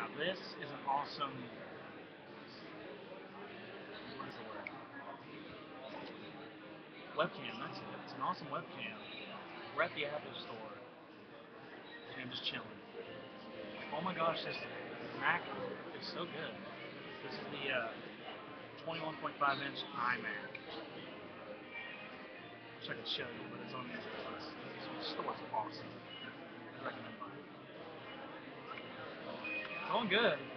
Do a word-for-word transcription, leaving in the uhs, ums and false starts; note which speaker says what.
Speaker 1: Now this is an awesome, what is the word? Webcam, that's it. It's an awesome webcam. We're at the Apple store, and I'm just chilling. Oh my gosh, this Mac is so good. This is the uh, twenty-one point five inch iMac. Wish I could show you, but it's on these. This store's awesome. I recommend buying it. Going good.